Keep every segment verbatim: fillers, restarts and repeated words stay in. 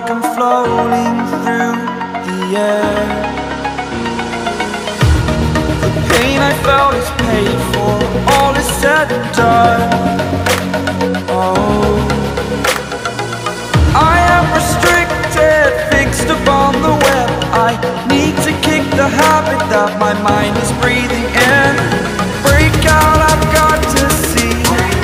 like I'm floating through the air. The pain I felt is paid for, all is said and done. Oh, I am restricted, fixed upon the web. I need to kick the habit that my mind is breathing in. Break out, I've got to see.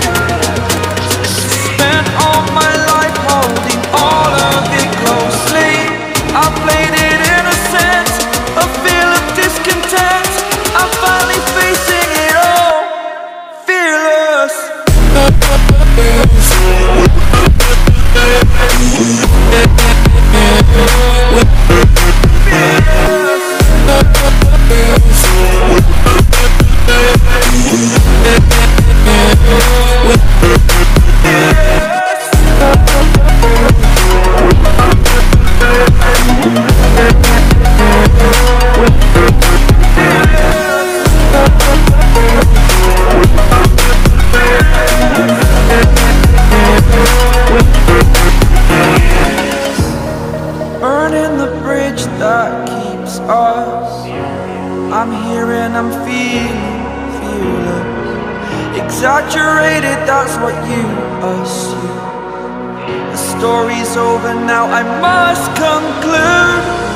Spent all my life holding all of it closely. I played it innocent, a feel of discontent. I'm finally facing it all, fearless. Burning the bridge that keeps us. I'm here and I'm feeling fearless. Exaggerated, that's what you assume. The story's over now, I must conclude.